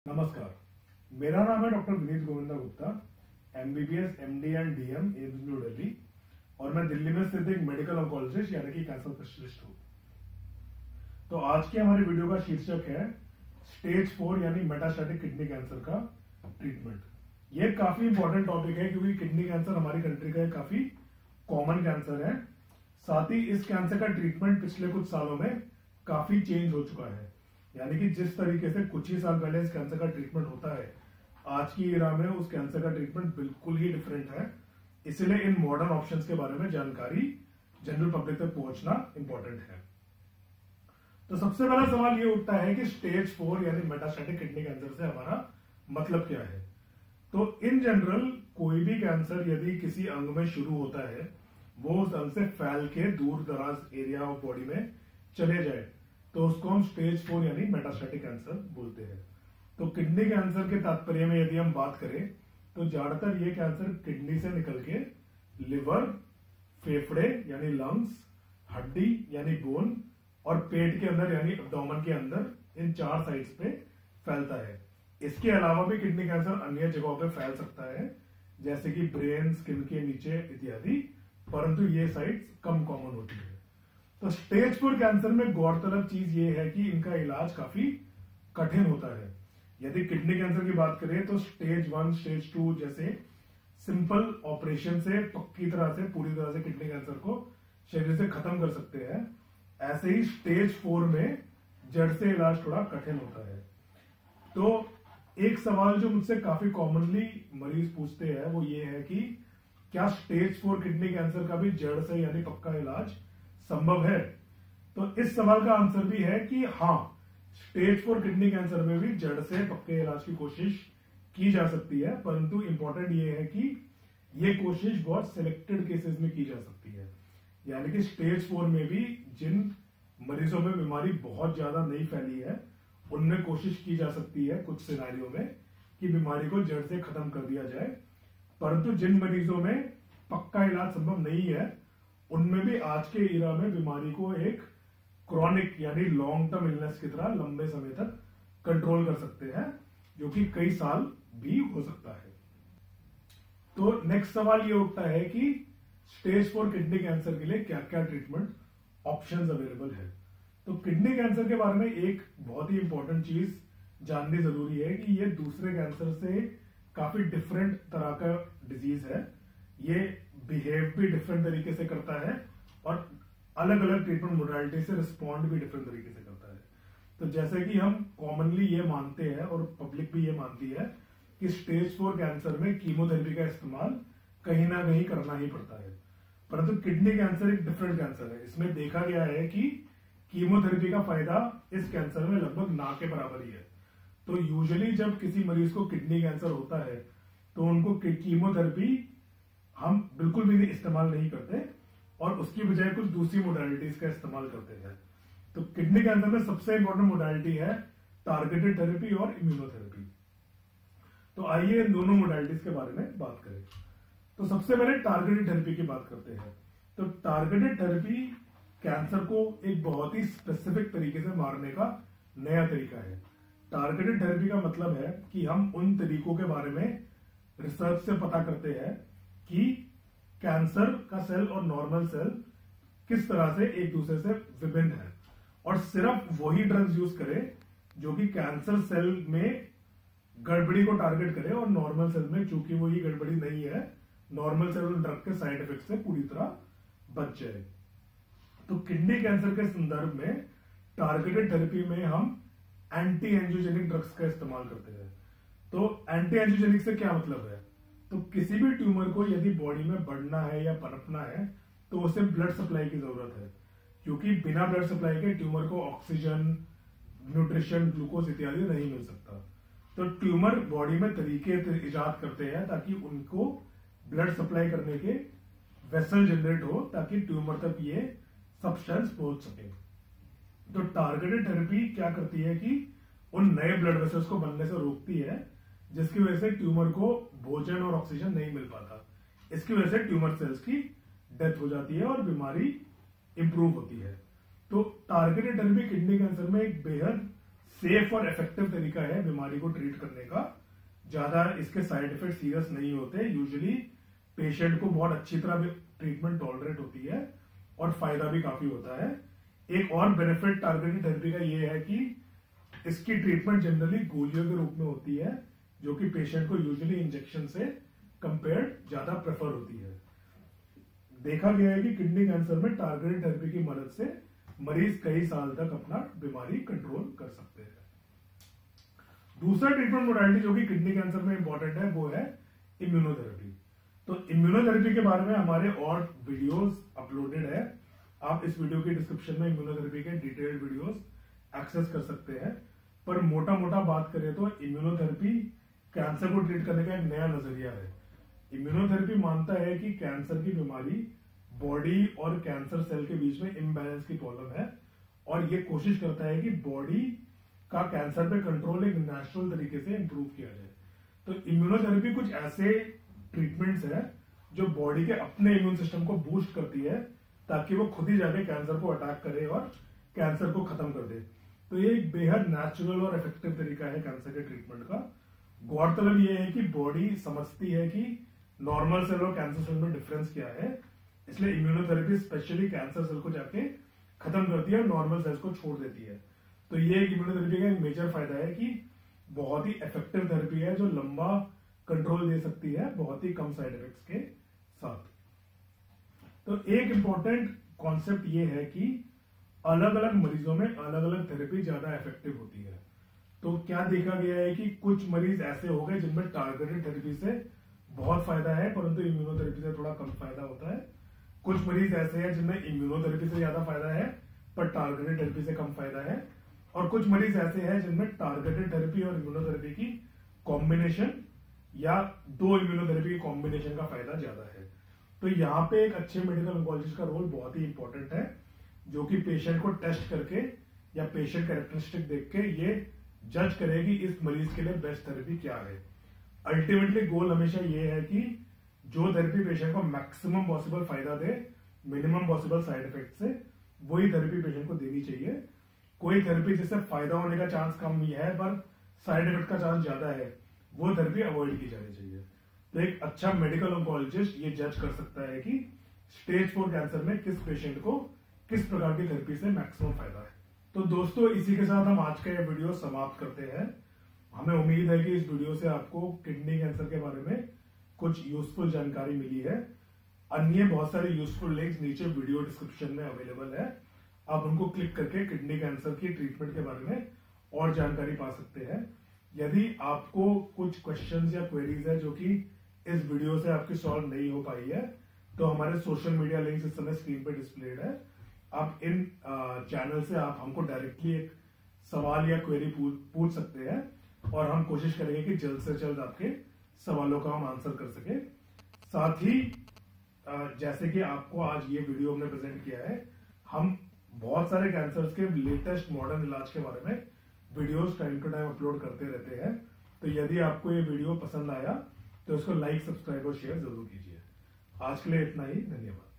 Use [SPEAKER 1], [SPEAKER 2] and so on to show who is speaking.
[SPEAKER 1] नमस्कार, मेरा नाम है doctor Vineet Govinda Gupta, MBBS, MD and DM, AIIMS New Delhi, और मैं दिल्ली में स्थित एक मेडिकल ऑन्कोलॉजिस्ट यानी कि कैंसर स्पेशलिस्ट हूँ। तो आज की हमारी वीडियो का शीर्षक है स्टेज 4 यानी मेटास्टैटिक किडनी कैंसर का ट्रीटमेंट। ये काफी इंपॉर्टेंट टॉपिक है क्योंकि किडनी कैंसर हमारी कंट्री का एक काफी कॉमन कैंसर है। साथ ही इस कैंसर का ट्रीटमेंट पिछले कुछ सालों में काफी चेंज हो चुका है, यानी कि जिस तरीके से कुछ ही साल पहले इस कैंसर का ट्रीटमेंट होता है, आज की इरा में उस कैंसर का ट्रीटमेंट बिल्कुल ही डिफरेंट है। इसलिए इन मॉडर्न ऑप्शंस के बारे में जानकारी जनरल पब्लिक तक पहुंचना इंपॉर्टेंट है। तो सबसे पहला सवाल ये उठता है कि स्टेज 4 यानी मेटास्टैटिक किडनी कैंसर से हमारा मतलब क्या है। तो इन जनरल कोई भी कैंसर यदि किसी अंग में शुरू होता है, वो उस अंग से फैल के दूर दराज एरिया ऑफ बॉडी में चले जाए, तो उसको हम स्टेज 4 यानी मेटास्टैटिक कैंसर बोलते हैं। तो किडनी कैंसर के तात्पर्य में यदि हम बात करें तो ज्यादातर ये कैंसर किडनी से निकल के लिवर, फेफड़े यानी लंग्स, हड्डी यानी बोन और पेट के अंदर यानी एब्डोमेन के अंदर, इन 4 साइड्स पे फैलता है। इसके अलावा भी किडनी कैंसर अन्य जगहों पे फैल सकता है, जैसे कि ब्रेन, स्किन के नीचे इत्यादि, परंतु ये साइड्स कम कॉमन होती है। तो स्टेज 4 कैंसर में गौरतलब चीज ये है कि इनका इलाज काफी कठिन होता है। यदि किडनी कैंसर की बात करें तो स्टेज 1, स्टेज 2 जैसे सिंपल ऑपरेशन से पक्की तरह से, पूरी तरह से किडनी कैंसर को शरीर से खत्म कर सकते हैं। ऐसे ही स्टेज 4 में जड़ से इलाज थोड़ा कठिन होता है। तो एक सवाल जो मुझसे काफी कॉमनली मरीज पूछते हैं वो ये है कि क्या स्टेज 4 किडनी कैंसर का भी जड़ से यानी पक्का इलाज संभव है। तो इस सवाल का आंसर भी है कि हाँ, स्टेज 4 किडनी कैंसर में भी जड़ से पक्के इलाज की कोशिश की जा सकती है, परंतु इंपॉर्टेंट ये है कि ये कोशिश बहुत सिलेक्टेड केसेस में की जा सकती है। यानी कि स्टेज 4 में भी जिन मरीजों में बीमारी बहुत ज्यादा नहीं फैली है, उनमें कोशिश की जा सकती है कुछ सिनेरियो में कि बीमारी को जड़ से खत्म कर दिया जाए। परंतु जिन मरीजों में पक्का इलाज संभव नहीं है, उनमें भी आज के इरा में बीमारी को एक क्रॉनिक यानी लॉन्ग टर्म इलनेस की तरह लंबे समय तक कंट्रोल कर सकते हैं, जो कि कई साल भी हो सकता है। तो नेक्स्ट सवाल ये उठता है कि स्टेज 4 किडनी कैंसर के लिए क्या क्या ट्रीटमेंट ऑप्शंस अवेलेबल है। तो किडनी कैंसर के बारे में एक बहुत ही इंपॉर्टेंट चीज जाननी जरूरी है कि ये दूसरे कैंसर से काफी डिफरेंट तरह का डिजीज है। ये बिहेव भी डिफरेंट तरीके से करता है और अलग अलग ट्रीटमेंट मोडालिटी से रिस्पॉन्ड भी डिफरेंट तरीके से करता है। तो जैसे कि हम कॉमनली ये मानते हैं और पब्लिक भी ये मानती है कि स्टेज 4 कैंसर में कीमोथेरेपी का इस्तेमाल कहीं ना कहीं करना ही पड़ता है, परंतु किडनी कैंसर एक डिफरेंट कैंसर है। इसमें देखा गया है कि कीमोथेरेपी का फायदा इस कैंसर में लगभग ना के बराबर ही है। तो यूजुअली जब किसी मरीज को किडनी कैंसर होता है तो उनको कीमोथेरेपी हम बिल्कुल भी इस्तेमाल नहीं करते और उसकी बजाय कुछ दूसरी मोडालिटीज का इस्तेमाल करते हैं। तो किडनी कैंसर में सबसे इंपॉर्टेंट मोडालिटी है टारगेटेड थेरेपी और इम्यूनोथेरेपी। तो आइए इन दोनों मोडालिटीज के बारे में बात करें। तो सबसे पहले टारगेटेड थेरेपी की बात करते हैं। तो टारगेटेड थेरेपी कैंसर को एक बहुत ही स्पेसिफिक तरीके से मारने का नया तरीका है। टारगेटेड थेरेपी का मतलब है कि हम उन तरीकों के बारे में रिसर्च से पता करते हैं कि कैंसर का सेल और नॉर्मल सेल किस तरह से एक दूसरे से विभिन्न है, और सिर्फ वही ड्रग्स यूज करें जो कि कैंसर सेल में गड़बड़ी को टारगेट करे और नॉर्मल सेल में चूंकि वही गड़बड़ी नहीं है, नॉर्मल सेल ड्रग के साइड इफेक्ट से पूरी तरह बच जाए। तो किडनी कैंसर के संदर्भ में टारगेटेड थेरेपी में हम एंटी एंजियोजेनिक ड्रग्स का इस्तेमाल करते हैं। तो एंटी एंजियोजेनिक से क्या मतलब है। तो किसी भी ट्यूमर को यदि बॉडी में बढ़ना है या पनपना है तो उसे ब्लड सप्लाई की जरूरत है, क्योंकि बिना ब्लड सप्लाई के ट्यूमर को ऑक्सीजन, न्यूट्रिशन, ग्लूकोज इत्यादि नहीं मिल सकता। तो ट्यूमर बॉडी में तरीके इजाद करते हैं ताकि उनको ब्लड सप्लाई करने के वेसल जनरेट हो, ताकि ट्यूमर तक ये सब्सटेंस पहुंच सके। तो टारगेटेड थेरेपी क्या करती है कि उन नए ब्लड वेसल्स को बनने से रोकती है, जिसकी वजह से ट्यूमर को भोजन और ऑक्सीजन नहीं मिल पाता। इसकी वजह से ट्यूमर सेल्स की डेथ हो जाती है और बीमारी इंप्रूव होती है। तो टारगेटेड थेरेपी किडनी कैंसर में एक बेहद सेफ और इफेक्टिव तरीका है बीमारी को ट्रीट करने का। ज्यादा इसके साइड इफेक्ट सीरियस नहीं होते। यूजुअली पेशेंट को बहुत अच्छी तरह ट्रीटमेंट टॉलरेट होती है और फायदा भी काफी होता है। एक और बेनिफिट टारगेटेड थेरेपी का ये है कि इसकी ट्रीटमेंट जनरली गोलियों के रूप में होती है, जो कि पेशेंट को यूजुअली इंजेक्शन से कंपेयर्ड ज्यादा प्रेफर होती है। देखा गया है कि किडनी कैंसर में टारगेटेड थेरेपी की मदद से मरीज कई साल तक अपना बीमारी कंट्रोल कर सकते हैं। दूसरा ट्रीटमेंट मोडालिटी जो कि किडनी कैंसर में इंपॉर्टेंट है वो है इम्यूनोथेरेपी। तो इम्यूनोथेरेपी के बारे में हमारे और वीडियोस अपलोडेड है। आप इस वीडियो के डिस्क्रिप्शन में इम्यूनोथेरेपी के डिटेल्ड वीडियोस एक्सेस कर सकते हैं। पर मोटा मोटा बात करें तो इम्यूनोथेरेपी कैंसर को ट्रीट करने का एक नया नजरिया है। इम्यूनोथेरेपी मानता है कि कैंसर की बीमारी बॉडी और कैंसर सेल के बीच में इम्बैलेंस की प्रॉब्लम है और ये कोशिश करता है कि बॉडी का कैंसर पे कंट्रोल एक नेचुरल तरीके से इंप्रूव किया जाए। तो इम्यूनोथेरेपी कुछ ऐसे ट्रीटमेंट्स है जो बॉडी के अपने इम्यून सिस्टम को बूस्ट करती है ताकि वो खुद ही जाके कैंसर को अटैक करे और कैंसर को खत्म कर दे। तो ये एक बेहद नेचुरल और इफेक्टिव तरीका है कैंसर के ट्रीटमेंट का। गौरतलब ये है कि बॉडी समझती है कि नॉर्मल सेल और कैंसर सेल में डिफरेंस क्या है, इसलिए इम्यूनोथेरेपी स्पेशली कैंसर सेल को जाके खत्म करती है और नॉर्मल सेल्स को छोड़ देती है। तो ये एक इम्यूनोथेरेपी का एक मेजर फायदा है कि बहुत ही इफेक्टिव थेरेपी है जो लंबा कंट्रोल दे सकती है बहुत ही कम साइड इफेक्ट्स के साथ। तो एक इंपॉर्टेंट कॉन्सेप्ट ये है कि अलग अलग मरीजों में अलग अलग थेरेपी ज्यादा इफेक्टिव होती है। तो क्या देखा गया है कि कुछ मरीज ऐसे हो गए जिनमें टारगेटेड थेरेपी से बहुत फायदा है परंतु इम्यूनोथेरेपी से थोड़ा कम फायदा होता है। कुछ मरीज ऐसे हैं जिनमें इम्यूनोथेरेपी से ज्यादा फायदा है पर टारगेटेड थेरेपी से कम फायदा है, और कुछ मरीज ऐसे हैं जिनमें टारगेटेड थेरेपी और इम्यूनोथेरेपी की कॉम्बिनेशन या दो इम्यूनोथेरेपी की कॉम्बिनेशन का फायदा ज्यादा है। तो यहाँ पे एक अच्छे मेडिकल ऑन्कोलॉजिस्ट का रोल बहुत ही इंपॉर्टेंट है, जो कि पेशेंट को टेस्ट करके या पेशेंट कैरेक्टरिस्टिक देख के ये जज करे कि इस मरीज के लिए बेस्ट थेरेपी क्या है। अल्टीमेटली गोल हमेशा ये है कि जो थेरेपी पेशेंट को मैक्सिमम पॉसिबल फायदा दे मिनिमम पॉसिबल साइड इफेक्ट से, वही थेरेपी पेशेंट को देनी चाहिए। कोई थेरेपी जिससे फायदा होने का चांस कम ही है पर साइड इफेक्ट का चांस ज्यादा है, वो थेरेपी अवॉइड की जानी चाहिए। तो एक अच्छा मेडिकल ऑन्कोलॉजिस्ट ये जज कर सकता है कि स्टेज 4 कैंसर में किस पेशेंट को किस प्रकार की थेरेपी से मैक्सिमम फायदा है। तो दोस्तों इसी के साथ हम आज का ये वीडियो समाप्त करते हैं। हमें उम्मीद है कि इस वीडियो से आपको किडनी कैंसर के बारे में कुछ यूजफुल जानकारी मिली है। अन्य बहुत सारे यूजफुल लिंक्स नीचे वीडियो डिस्क्रिप्शन में अवेलेबल है, आप उनको क्लिक करके किडनी कैंसर की ट्रीटमेंट के बारे में और जानकारी पा सकते हैं। यदि आपको कुछ क्वेश्चंस या क्वेरीज है जो कि इस वीडियो से आपकी सॉल्व नहीं हो पाई है, तो हमारे सोशल मीडिया लिंक्स इस समय स्क्रीन पे डिस्प्लेड है। आप इन चैनल से आप हमको डायरेक्टली एक सवाल या क्वेरी पूछ सकते हैं और हम कोशिश करेंगे कि जल्द से जल्द आपके सवालों का हम आंसर कर सके। साथ ही जैसे कि आपको आज ये वीडियो हमने प्रेजेंट किया है, हम बहुत सारे कैंसर्स के लेटेस्ट मॉडर्न इलाज के बारे में videos time to time upload करते रहते हैं। तो यदि आपको ये वीडियो पसंद आया तो इसको लाइक, सब्सक्राइब और शेयर जरूर कीजिए। आज के लिए इतना ही, धन्यवाद।